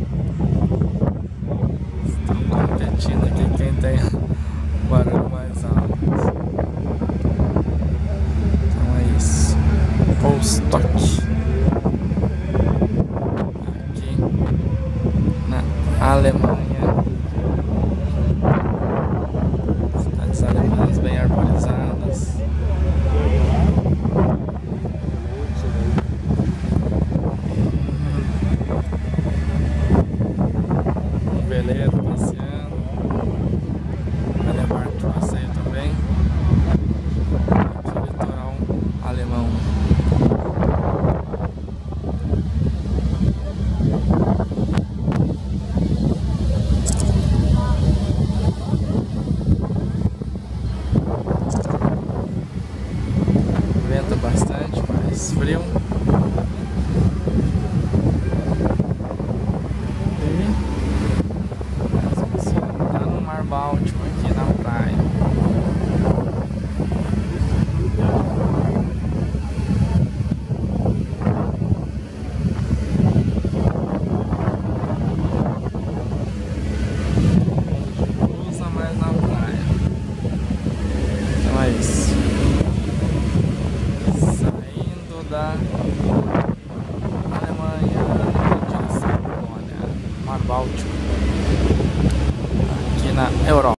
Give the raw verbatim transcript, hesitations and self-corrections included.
Estão competindo aqui quem tem o barulho mais alto. Então é isso. Rostock. Aqui na Alemanha. Cidades alemãs bem arborizadas. Um veleiro passeando. Ela é barco de passeio também. Aqui o litoral alemão. Venta bastante, mas frio. E tá no Mar Báltico aqui na praia. Usa mais na praia. Então é isso. Saindo da Alemanha em direção à Polônia, Mar Báltico, aqui na Europa.